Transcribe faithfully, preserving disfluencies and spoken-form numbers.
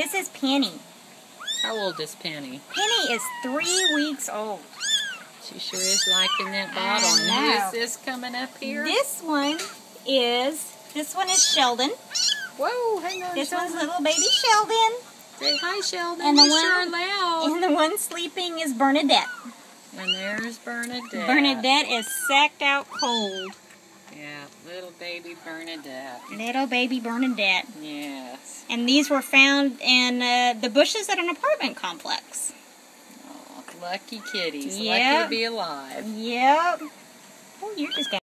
This is Penny. How old is Penny? Penny is three weeks old. She sure is liking that bottle. I And know. who is this coming up here? This one is, this one is Sheldon. Whoa, hang on, This Sheldon. one's little baby Sheldon. Say hi, Sheldon. And the You're one- sure loud. And the one sleeping is Bernadette. And there's Bernadette. Bernadette is sacked out cold. Yeah, little baby Bernadette. Little baby Bernadette. Yes. And these were found in uh, the bushes at an apartment complex. Oh, lucky kitties. Yep. Lucky to be alive. Yep. Oh, you're just